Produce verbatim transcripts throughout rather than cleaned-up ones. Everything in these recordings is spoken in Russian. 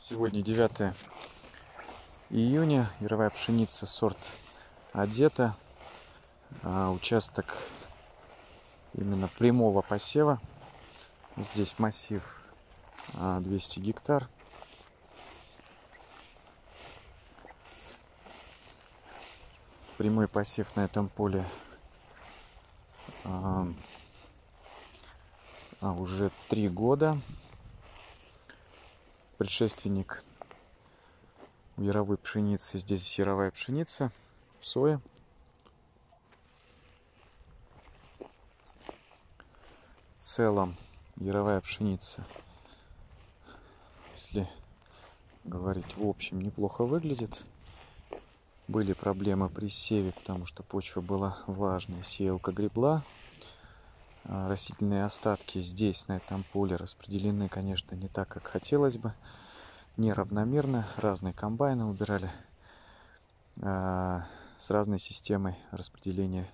Сегодня девятое июня. Яровая пшеница, сорт Одета. А, участок именно прямого посева. Здесь массив а, двести гектар. Прямой посев на этом поле а, а, уже три года. Предшественник яровой пшеницы, здесь яровая пшеница, соя. В целом яровая пшеница, если говорить в общем, неплохо выглядит. Были проблемы при севе, потому что почва была влажная, сеялка гребла. Растительные остатки здесь, на этом поле, распределены, конечно, не так, как хотелось бы. Неравномерно. Разные комбайны убирали а, с разной системой распределения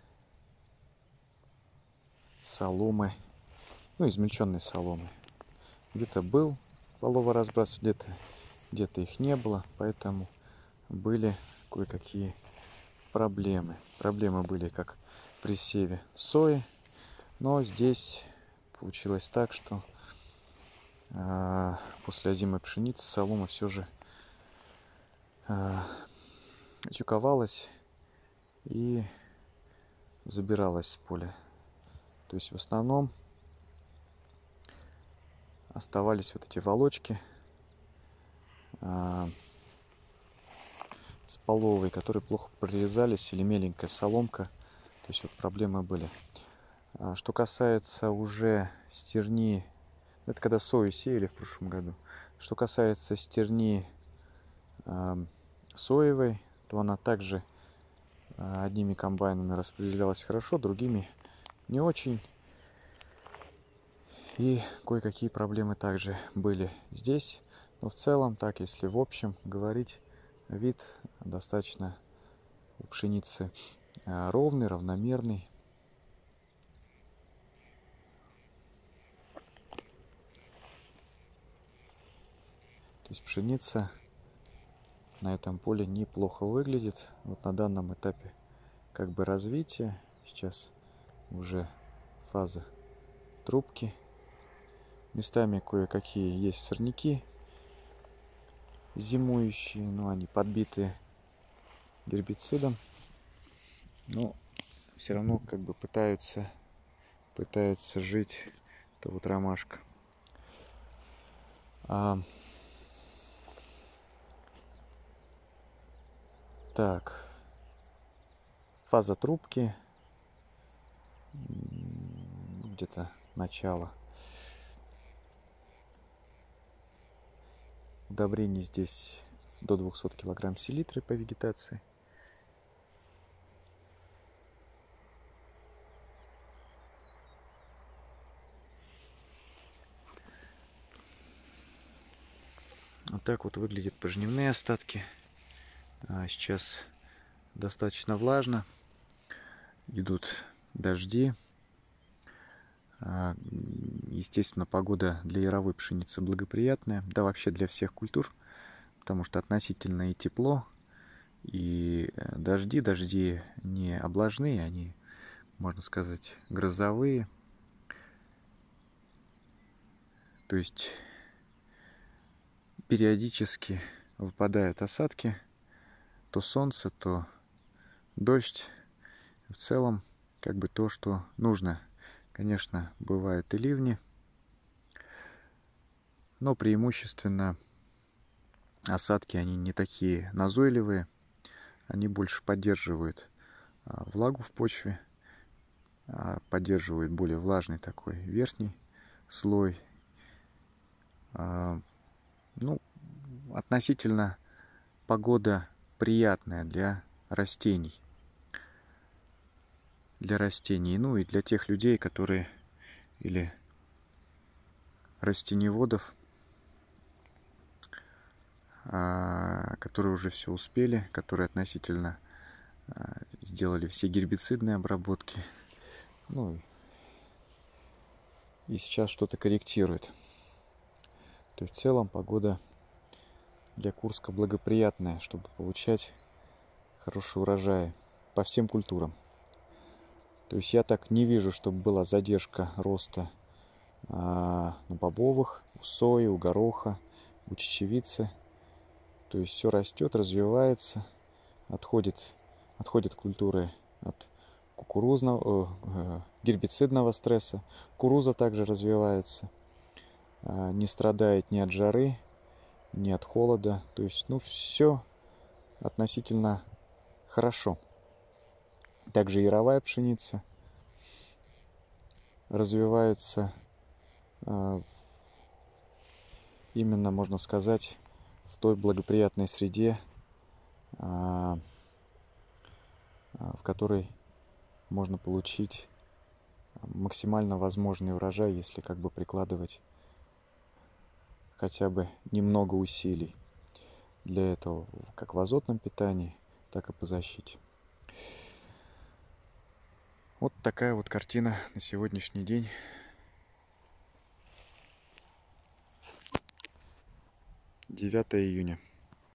соломы, ну, измельченной соломы. Где-то был половой разброс, где-то где-то их не было, поэтому были кое-какие проблемы. Проблемы были как при севе сои, но здесь получилось так, что э, после озимой пшеницы солома все же э, тюковалась и забиралась с поля. То есть в основном оставались вот эти волочки э, с половой, которые плохо прорезались, или меленькая соломка. То есть вот проблемы были. Что касается уже стерни, это когда сою сеяли в прошлом году. Что касается стерни э, соевой, то она также э, одними комбайнами распределялась хорошо, другими не очень. И кое-какие проблемы также были здесь. Но в целом, так, если в общем говорить, вид достаточно у пшеницы э, ровный, равномерный. То есть пшеница на этом поле неплохо выглядит. Вот на данном этапе как бы развития. Сейчас уже фаза трубки. Местами кое-какие есть сорняки зимующие, но они подбиты гербицидом. Но все равно как бы пытаются, пытаются жить. Это вот ромашка. А, так. Фаза трубки. Где-то начало. Удобрений здесь до двухсот килограмм селитры по вегетации. Вот так вот выглядят пожнивные остатки. А сейчас достаточно влажно. Идут дожди. Естественно, погода для яровой пшеницы благоприятная. Да, вообще для всех культур. Потому что относительно и тепло, и дожди. Дожди не облажные, они, можно сказать, грозовые. То есть периодически выпадают осадки. То солнце, то дождь. В целом, как бы то, что нужно. Конечно, бывают и ливни, но преимущественно осадки, они не такие назойливые, они больше поддерживают а, влагу в почве, а, поддерживают более влажный такой верхний слой. А, ну, относительно погода приятная для растений. Для растений, ну и для тех людей, которые, или растениеводов, которые уже все успели, которые относительно сделали все гербицидные обработки, ну и сейчас что-то корректирует. То есть в целом погода для Курска благоприятная, чтобы получать хороший урожай по всем культурам. То есть я так не вижу, чтобы была задержка роста а, на бобовых, у сои, у гороха, у чечевицы. То есть все растет, развивается, отходит, отходят культуры от кукурузного, э, гербицидного стресса. Кукуруза также развивается, э, не страдает ни от жары, ни от холода. То есть, ну, все относительно хорошо. Также яровая пшеница развивается э, именно, можно сказать, в той благоприятной среде, э, в которой можно получить максимально возможный урожай, если как бы прикладывать хотя бы немного усилий для этого, как в азотном питании, так и по защите. Вот такая вот картина на сегодняшний день. девятое июня.